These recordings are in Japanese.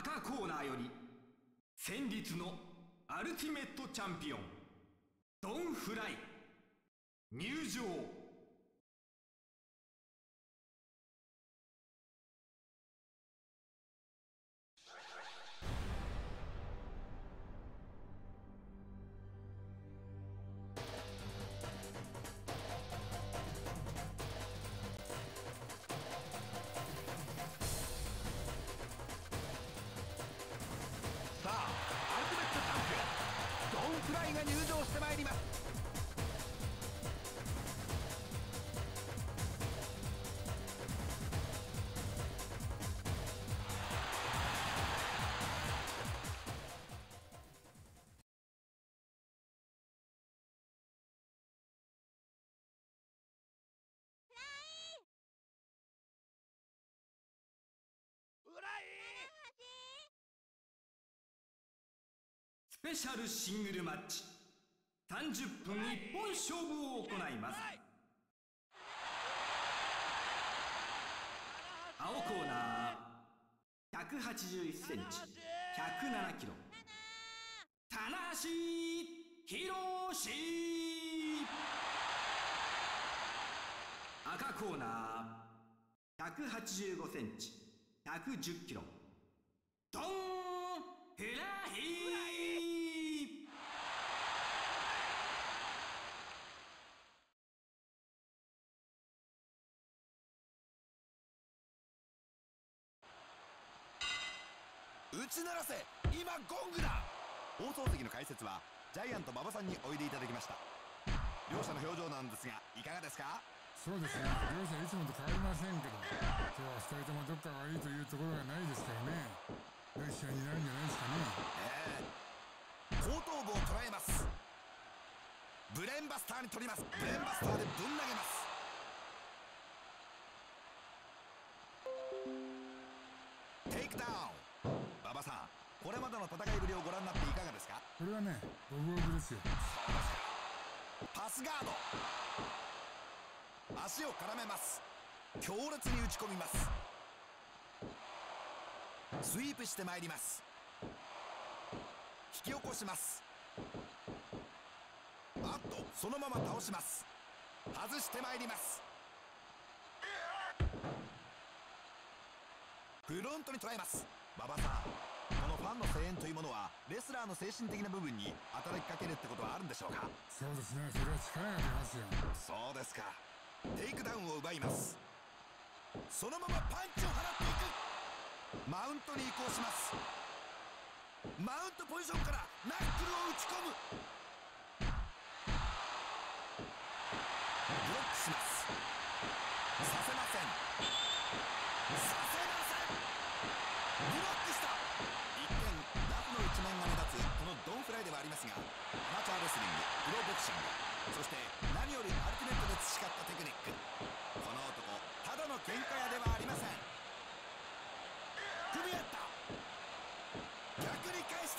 赤コーナーより戦慄のアルティメットチャンピオンドン・フライ入場。 さあ、アルティメットチャンピオンドン・フライが入場してまいります。 スペシャルシングルマッチ30分一本勝負を行います。青コーナー181センチ107キロ棚橋宏。赤コーナー185センチ110キロドン・フライ。 打ち鳴らせ、今ゴングだ。放送席の解説はジャイアント馬場さんにおいでいただきました。両者の表情なんですがいかがですか？ そうですね、両者いつもと変わりませんけど、今日は2人ともどっかがいいというところがないですからね。いい試合になるんじゃないですかね。 後頭部を捉えます。ブレーンバスターに取ります。ブレーンバスターでぶん投げます。テイクダウン。馬場さん、これまでの戦いぶりをご覧になっていかがですか？ これはね、五分五分ですよ。 そうですか。パスガード、足を絡めます。強烈に打ち込みます。スイープしてまいります。引き起こします。あっと、そのまま倒します。外してまいります。フロントに捉えます。馬場さん、このファンの声援というものはレスラーの精神的な部分に働きかけるってことはあるんでしょうか？ そうですね、それは力が出ますよ。 そうですか。テイクダウンを奪います。そのままパンチを払っていく。マウントに移行します。マウントポジションからナックルを打ち込む。ブロックします。させません。させません。ブロックした。一見ラフの一面が目立つこのドンフライではありますが、アマチュアレスリング、プロボクシング、そして何よりアルティメットで培ったテクニック。この男ただの喧嘩屋ではありません。組み合った。逆に返した。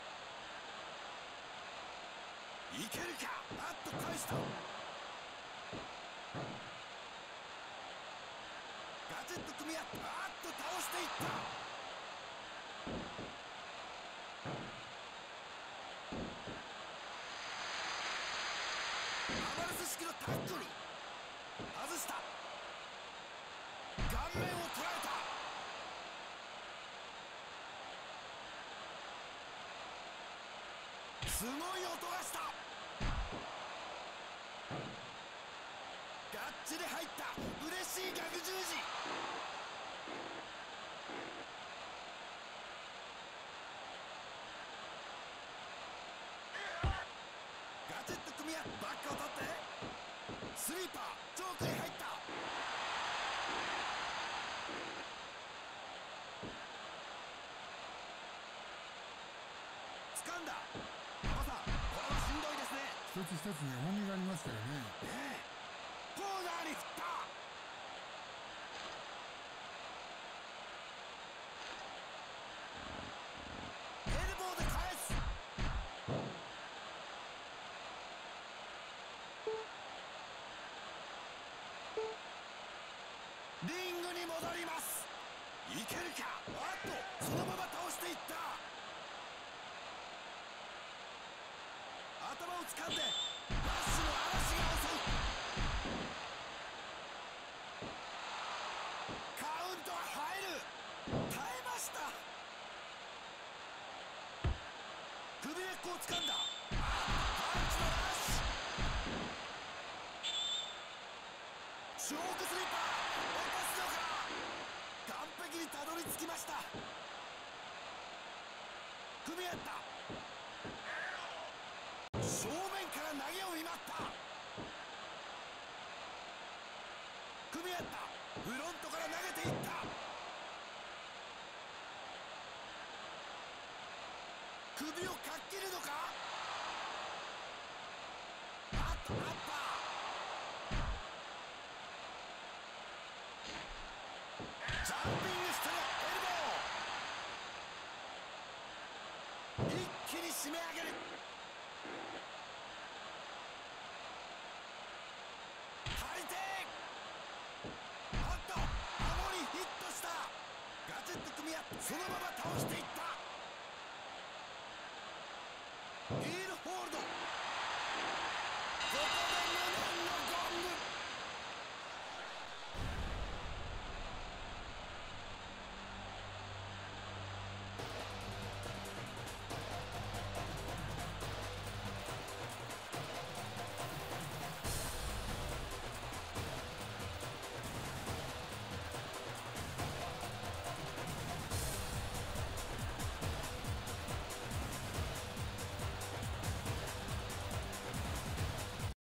いけるか。あっと返した。ガチッと組み合った。あっと倒していった。アマルス式のタックル。外した。顔面を捉えた。すごい音がした。ガッチリ入った。嬉しい逆十字。ガチッと組み合ってバックを取ってスリーパーチョークに入った。掴んだ。馬場さん、これはしんどいですね。 一つ一つに重みがありますからね。 コーナーに振った。エルボーで返す。リングに戻ります。 いけるか。あっとそのまま倒していった。頭を掴んでラッシュの嵐が襲う。カウントは入る。耐えました。首根っこを掴んだ。パンチのラッシュ。ショークスリッパー落とすのか。完璧にたどり着きました。組み合った。正面から投げを見舞った。組み合った。フロントから投げていった。首をかっ切るのか。あっとアッパー。ジャンピングしてのエルボー。一気に締め上げる。張り手。あっと顎にヒットした。ガチッと組み合ってそのまま倒していった。いい